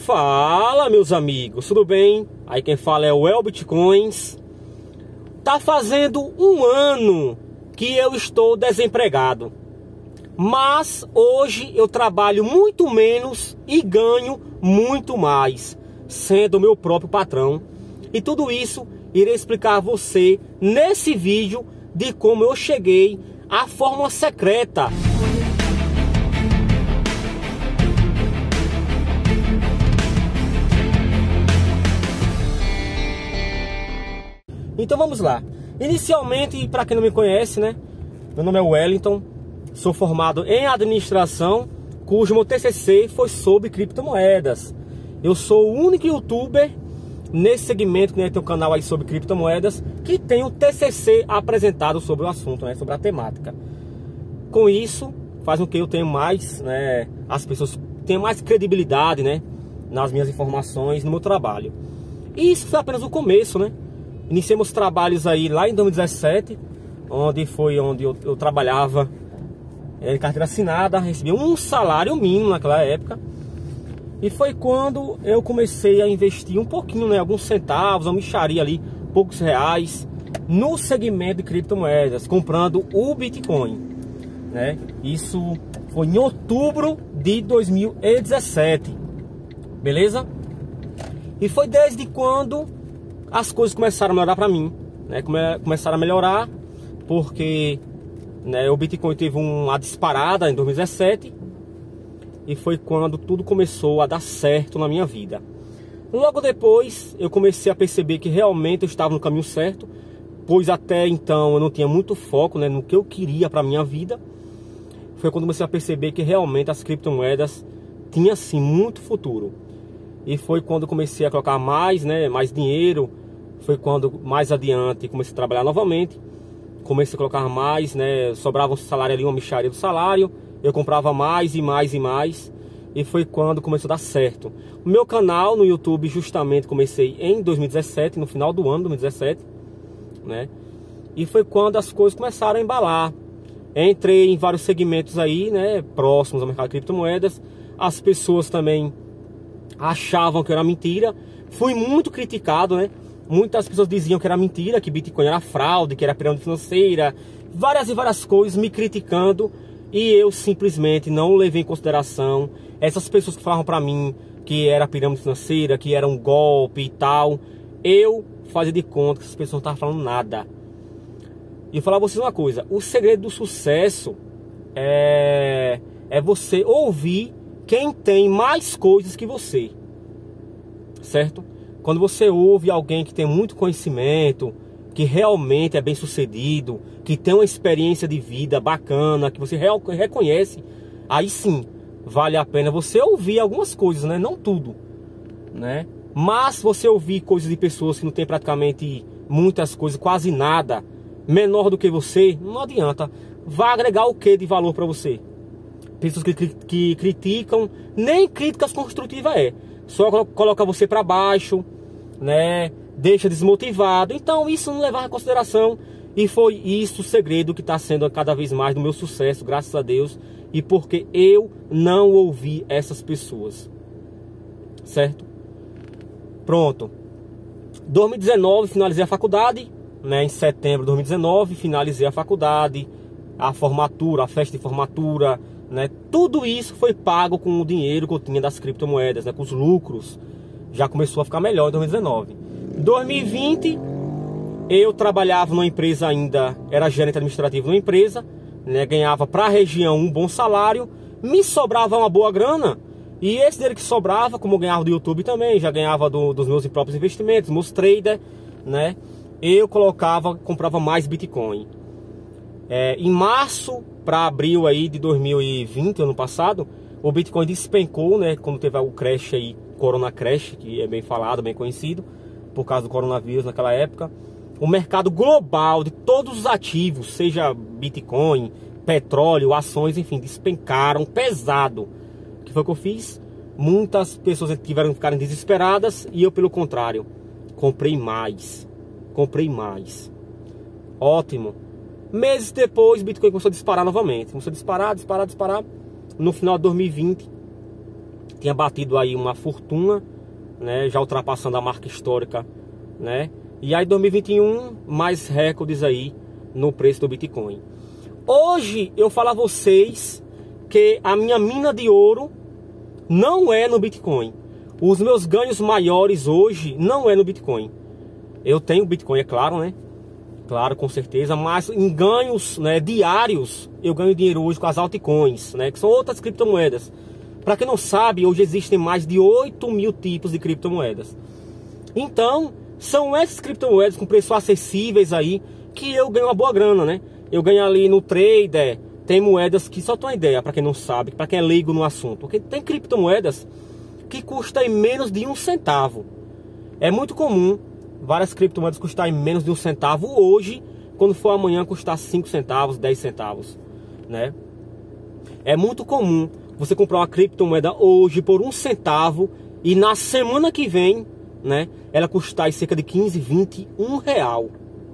Fala, meus amigos, tudo bem? Aí quem fala é o El Bitcoins. Tá fazendo um ano que eu estou desempregado, mas hoje eu trabalho muito menos e ganho muito mais, sendo meu próprio patrão. E tudo isso irei explicar a você nesse vídeo de como eu cheguei à fórmula secreta. Então vamos lá. Inicialmente, para quem não me conhece, né? Meu nome é Wellington, sou formado em administração, cujo meu TCC foi sobre criptomoedas. Eu sou o único youtuber nesse segmento, né, tem um canal aí sobre criptomoedas, que tem o TCC apresentado sobre o assunto, né, sobre a temática. Com isso, faz com que eu tenha mais, né, as pessoas tenham mais credibilidade, né, nas minhas informações, no meu trabalho. E isso foi apenas o começo, né? Iniciei meus trabalhos aí lá em 2017, onde eu trabalhava em carteira assinada, recebia um salário mínimo naquela época. E foi quando eu comecei a investir um pouquinho, né, alguns centavos, uma mixaria ali, poucos reais, no segmento de criptomoedas, comprando o Bitcoin, né? Isso foi em outubro de 2017, beleza? E foi desde quando as coisas começaram a melhorar para mim, né? Começaram a melhorar porque, né, o Bitcoin teve uma disparada em 2017 e foi quando tudo começou a dar certo na minha vida. Logo depois eu comecei a perceber que realmente eu estava no caminho certo, pois até então eu não tinha muito foco, né, no que eu queria para minha vida. Foi quando comecei a perceber que realmente as criptomoedas tinham sim muito futuro. E foi quando eu comecei a colocar mais, né, mais dinheiro. Foi quando mais adiante comecei a trabalhar novamente, comecei a colocar mais, né, sobrava um salário ali, uma mixaria do salário, eu comprava mais e mais e mais, e foi quando começou a dar certo. O meu canal no YouTube justamente comecei em 2017, no final do ano 2017, né, e foi quando as coisas começaram a embalar. Entrei em vários segmentos aí, né, próximos ao mercado de criptomoedas. As pessoas também achavam que era mentira, fui muito criticado, né. Muitas pessoas diziam que era mentira, que Bitcoin era fraude, que era pirâmide financeira, várias e várias coisas me criticando, e eu simplesmente não levei em consideração essas pessoas que falavam pra mim que era pirâmide financeira, que era um golpe e tal. Eu fazia de conta que essas pessoas não estavam falando nada. E eu vou falar pra vocês uma coisa: o segredo do sucesso é você ouvir quem tem mais coisas que você, certo? Quando você ouve alguém que tem muito conhecimento, que realmente é bem sucedido, que tem uma experiência de vida bacana, que você reconhece, aí sim, vale a pena você ouvir algumas coisas, né? Não tudo, né? Mas você ouvir coisas de pessoas que não tem praticamente muitas coisas, quase nada, menor do que você, não adianta. Vai agregar o que de valor para você? Pessoas que criticam, nem críticas construtivas só coloca você para baixo, né? Deixa desmotivado. Então isso não levar em consideração. E foi isso o segredo que está sendo cada vez mais do meu sucesso, graças a Deus. E porque eu não ouvi essas pessoas, certo? Pronto. 2019 finalizei a faculdade, né? Em setembro de 2019 finalizei a faculdade, a formatura, a festa de formatura, né? Tudo isso foi pago com o dinheiro que eu tinha das criptomoedas, né? Com os lucros. Já começou a ficar melhor em 2019. 2020, eu trabalhava numa empresa ainda, era gerente administrativo numa empresa, né? Ganhava para a região um bom salário, me sobrava uma boa grana, e esse dinheiro que sobrava, como eu ganhava do YouTube também, já ganhava dos meus próprios investimentos, meus traders, né? Eu comprava mais Bitcoin. Em março para abril aí de 2020, ano passado, o Bitcoin despencou, né? Quando teve o crash aí, Corona Crash, que é bem falado, bem conhecido, por causa do coronavírus naquela época. O mercado global de todos os ativos, seja Bitcoin, petróleo, ações, enfim, despencaram pesado. O que foi que eu fiz? Muitas pessoas tiveram que ficar desesperadas e eu, pelo contrário, comprei mais. Ótimo. Meses depois, o Bitcoin começou a disparar novamente. Começou a disparar. No final de 2020, tinha batido aí uma fortuna, né, já ultrapassando a marca histórica, né? E aí 2021 mais recordes aí no preço do Bitcoin. Hoje eu falo a vocês que a minha mina de ouro não é no Bitcoin. Os meus ganhos maiores hoje não é no Bitcoin. Eu tenho Bitcoin, é claro, né? Claro, com certeza, mas em ganhos, né, diários, eu ganho dinheiro hoje com as altcoins, né, que são outras criptomoedas. Para quem não sabe, hoje existem mais de 8 mil tipos de criptomoedas. Então, são essas criptomoedas com preços acessíveis aí que eu ganho uma boa grana, né? Eu ganho ali no trader, tem moedas que, só tem uma ideia, para quem não sabe, para quem é leigo no assunto, porque tem criptomoedas que custam menos de 1 centavo. É muito comum várias criptomoedas custarem menos de 1 centavo hoje, quando for amanhã custar 5 centavos, 10 centavos, né? É muito comum você comprar uma criptomoeda hoje por 1 centavo e na semana que vem, né, ela custar cerca de 15, 20, R$1.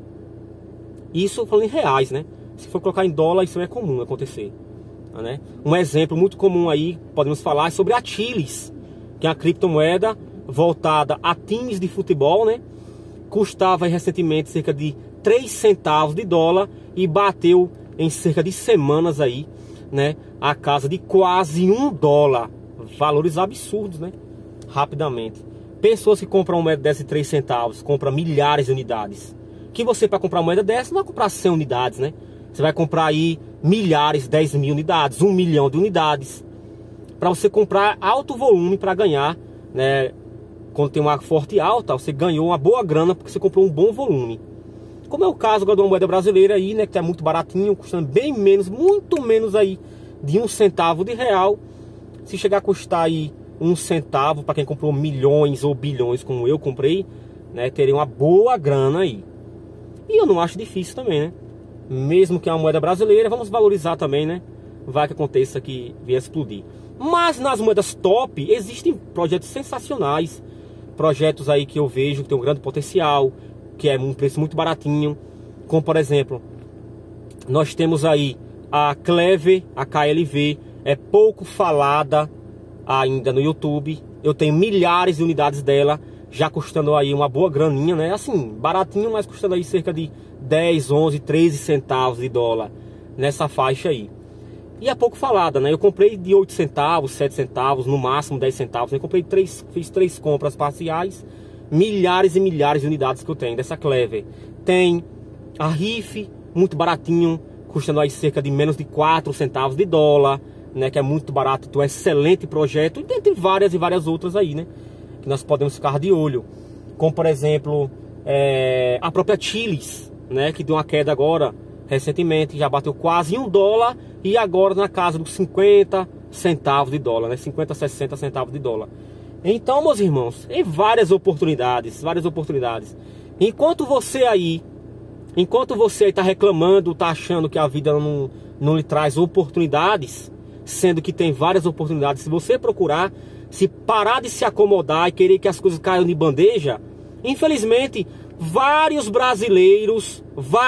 Isso falando em reais, né? Se for colocar em dólar, isso não é comum acontecer, né? Um exemplo muito comum aí, podemos falar sobre a Chilis, que é uma criptomoeda voltada a times de futebol, né? Custava recentemente cerca de 3 centavos de dólar e bateu em cerca de semanas aí, né, a casa de quase $1. Valores absurdos, né? Rapidamente. Pessoas que compram uma moeda dessa de 3 centavos, compram milhares de unidades. Que você, para comprar uma moeda dessa, não vai comprar 100 unidades, né? Você vai comprar aí milhares, 10 mil unidades, 1 milhão de unidades. Para você comprar alto volume para ganhar, né? Quando tem uma forte alta, você ganhou uma boa grana porque você comprou um bom volume. Como é o caso agora de uma moeda brasileira aí, né, que é muito baratinho, custando bem menos, muito menos aí de 1 centavo de real. Se chegar a custar aí 1 centavo para quem comprou milhões ou bilhões como eu comprei, né, teria uma boa grana aí. E eu não acho difícil também, né? Mesmo que é uma moeda brasileira, vamos valorizar também, né? Vai que aconteça que vier explodir. Mas nas moedas top existem projetos sensacionais. Projetos aí que eu vejo que tem um grande potencial, que é um preço muito baratinho. Como por exemplo, nós temos aí a Clever, a KLV, é pouco falada ainda no YouTube. Eu tenho milhares de unidades dela, já custando aí uma boa graninha, né? Assim, baratinho, mas custando aí cerca de 10, 11, 13 centavos de dólar nessa faixa aí. E é pouco falada, né? Eu comprei de 8 centavos, 7 centavos, no máximo 10 centavos. Eu comprei fiz 3 compras parciais. Milhares e milhares de unidades que eu tenho dessa Clever. Tem a RIF, muito baratinho, custando aí cerca de menos de 4 centavos de dólar, né? Que é muito barato, então é um excelente projeto. E dentre várias e várias outras aí, né? Que nós podemos ficar de olho. Como, por exemplo, a própria Chilis, né? Que deu uma queda agora, recentemente, já bateu quase $1 e agora na casa dos 50 centavos de dólar, né? 50, 60 centavos de dólar. Então, meus irmãos, em várias oportunidades, Enquanto você aí está reclamando, está achando que a vida não lhe traz oportunidades, sendo que tem várias oportunidades, se você procurar, se parar de se acomodar e querer que as coisas caiam de bandeja, infelizmente, vários brasileiros,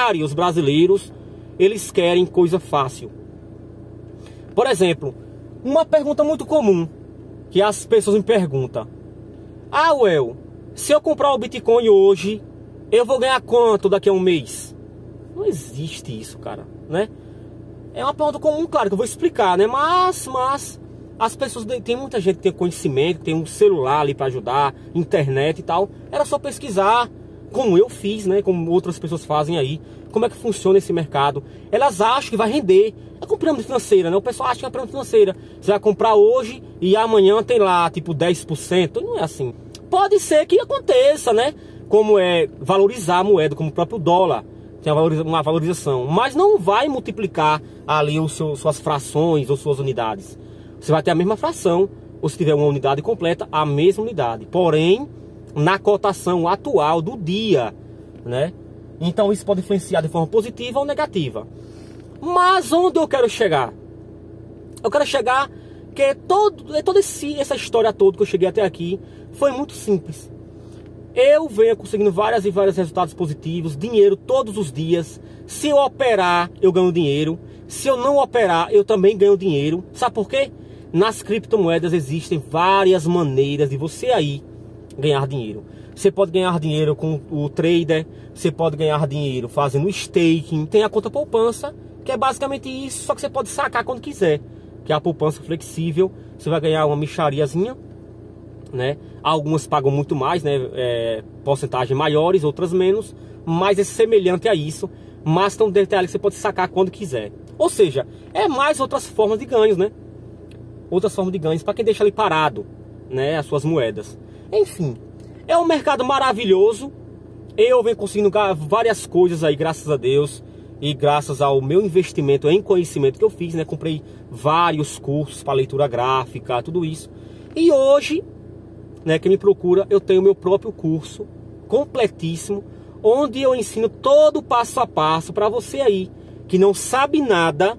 eles querem coisa fácil. Por exemplo, uma pergunta muito comum que as pessoas me perguntam: ah, Well, se eu comprar o Bitcoin hoje, eu vou ganhar quanto daqui a um mês? Não existe isso, cara, né? É uma pergunta comum, claro, que eu vou explicar, né? Mas as pessoas, tem muita gente que tem conhecimento, tem um celular ali para ajudar, internet e tal. Era só pesquisar, como eu fiz, né? Como outras pessoas fazem aí. Como é que funciona esse mercado? Elas acham que vai render. É com pirâmide financeira, né? O pessoal acha que é pirâmide financeira. Você vai comprar hoje e amanhã tem lá, tipo, 10%. Não é assim. Pode ser que aconteça, né? Como é valorizar a moeda, como o próprio dólar. Tem uma valorização. Mas não vai multiplicar ali suas frações ou suas unidades. Você vai ter a mesma fração, ou se tiver uma unidade completa, a mesma unidade. Porém, na cotação atual do dia, né? Então isso pode influenciar de forma positiva ou negativa. Mas onde eu quero chegar? Eu quero chegar que toda essa história toda que eu cheguei até aqui foi muito simples. Eu venho conseguindo vários e vários resultados positivos, dinheiro todos os dias. Se eu operar, eu ganho dinheiro. Se eu não operar, eu também ganho dinheiro. Sabe por quê? nas criptomoedas existem várias maneiras de você aí ganhar dinheiro. Você pode ganhar dinheiro com o trader, você pode ganhar dinheiro fazendo staking, tem a conta poupança, que é basicamente isso, só que você pode sacar quando quiser, que é a poupança flexível. Você vai ganhar uma mixariazinha, né? Algumas pagam muito mais, né? Porcentagem maiores, outras menos, mas é semelhante a isso, mas tem um detalhe que você pode sacar quando quiser. Ou seja, é mais outras formas de ganhos, né? Outras formas de ganhos para quem deixa ali parado, né? As suas moedas. Enfim, é um mercado maravilhoso. Eu venho conseguindo várias coisas aí, graças a Deus. E graças ao meu investimento em conhecimento que eu fiz, né? Comprei vários cursos para leitura gráfica, tudo isso. E hoje, né, quem me procura, eu tenho meu próprio curso completíssimo, onde eu ensino todo o passo a passo para você aí que não sabe nada,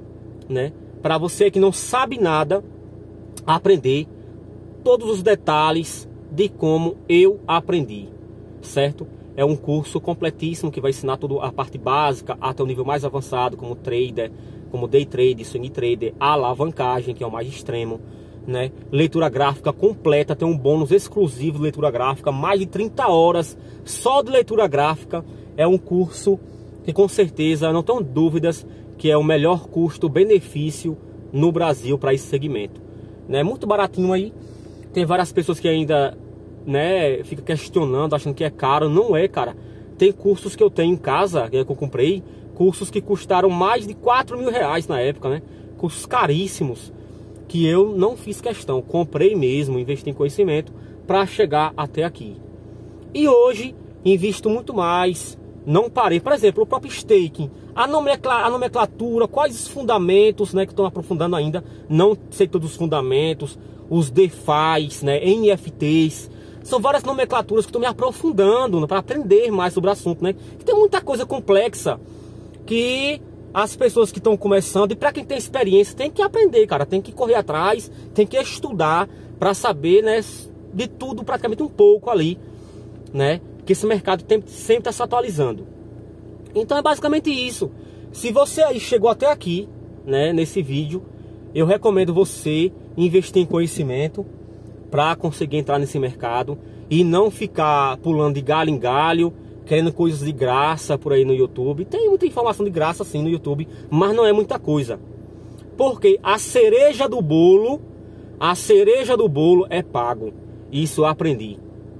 né? Para você que não sabe nada, aprender todos os detalhes de como eu aprendi, certo? É um curso completíssimo que vai ensinar toda a parte básica até o nível mais avançado, como trader, como day trade, swing trader, alavancagem, que é o mais extremo, né? Leitura gráfica completa, tem um bônus exclusivo de leitura gráfica, mais de 30 horas só de leitura gráfica. É um curso que com certeza, não tenho dúvidas, que é o melhor custo-benefício no Brasil para esse segmento, né? Muito baratinho aí. Tem várias pessoas que ainda, né, fica questionando, achando que é caro. Não é, cara. Tem cursos que eu tenho em casa, que eu comprei, cursos que custaram mais de 4 mil reais na época, né? Cursos caríssimos, que eu não fiz questão, comprei mesmo, investi em conhecimento para chegar até aqui. E hoje invisto muito mais, não parei. Por exemplo, o próprio staking, a nomenclatura, quais os fundamentos, né, que estão aprofundando ainda, não sei todos os fundamentos, os DeFi, né, NFTs, são várias nomenclaturas que estou me aprofundando, né, para aprender mais sobre o assunto, né? E tem muita coisa complexa que as pessoas que estão começando, e para quem tem experiência, tem que aprender, cara, tem que correr atrás, tem que estudar para saber, né, de tudo, praticamente um pouco ali, né? Que esse mercado sempre está se atualizando. Então é basicamente isso. Se você aí chegou até aqui, né, nesse vídeo, eu recomendo você investir em conhecimento para conseguir entrar nesse mercado e não ficar pulando de galho em galho, querendo coisas de graça por aí no YouTube. Tem muita informação de graça sim no YouTube, mas não é muita coisa. Porque a cereja do bolo é pago. Isso eu aprendi,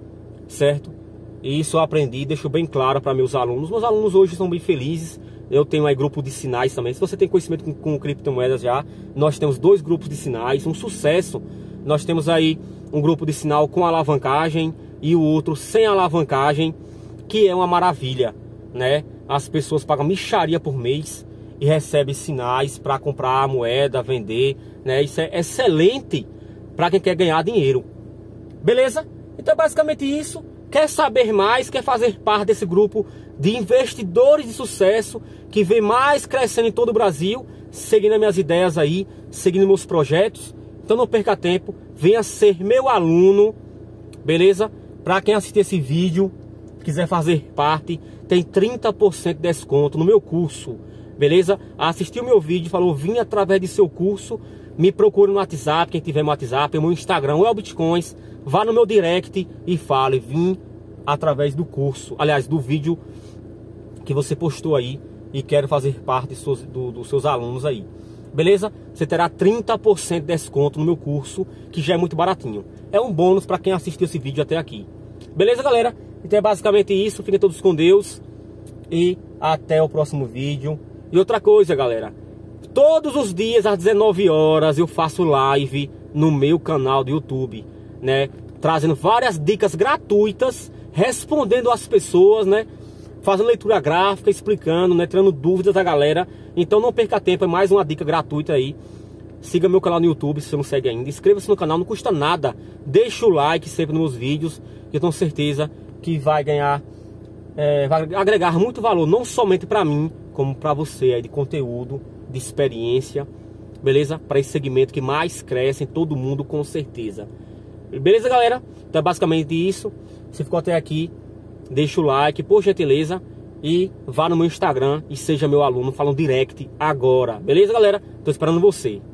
certo? Isso eu aprendi, deixo bem claro para meus alunos. Meus alunos hoje são bem felizes. Eu tenho aí grupo de sinais também. Se você tem conhecimento com criptomoedas já, nós temos 2 grupos de sinais, um sucesso. Nós temos aí um grupo de sinal com alavancagem e o outro sem alavancagem, que é uma maravilha, né? As pessoas pagam mixaria por mês e recebem sinais para comprar moeda, vender, né? Isso é excelente para quem quer ganhar dinheiro. Beleza? Então é basicamente isso. Quer saber mais, quer fazer parte desse grupo de investidores de sucesso que vem mais crescendo em todo o Brasil, seguindo as minhas ideias aí, seguindo meus projetos? Então não perca tempo, venha ser meu aluno, beleza? Para quem assistir esse vídeo, quiser fazer parte, tem 30% de desconto no meu curso, beleza? Assistiu o meu vídeo, falou, vim através de seu curso, me procure no WhatsApp, quem tiver no WhatsApp, o meu Instagram, o Bitcoins, vá no meu direct e fale, vim através do curso, aliás, do vídeo que você postou aí e quero fazer parte dos seus alunos aí. Beleza? Você terá 30% de desconto no meu curso, que já é muito baratinho. É um bônus para quem assistiu esse vídeo até aqui. Beleza, galera? Então é basicamente isso. Fiquem todos com Deus e até o próximo vídeo. E outra coisa, galera, todos os dias às 19 horas eu faço live no meu canal do YouTube, né? Trazendo várias dicas gratuitas, respondendo às pessoas, né? Fazendo leitura gráfica, explicando, né? Tirando dúvidas da galera. Então não perca tempo, é mais uma dica gratuita aí. Siga meu canal no YouTube se você não segue ainda. Inscreva-se no canal, não custa nada. Deixa o like sempre nos meus vídeos, que eu tenho certeza que vai ganhar, vai agregar muito valor, não somente para mim, como para você aí, de conteúdo, de experiência, beleza? Para esse segmento que mais cresce em todo mundo, com certeza. Beleza, galera? Então é basicamente isso. Se ficou até aqui, deixa o like, por gentileza, e vá no meu Instagram e seja meu aluno, fala um direct agora. Beleza, galera? Tô esperando você.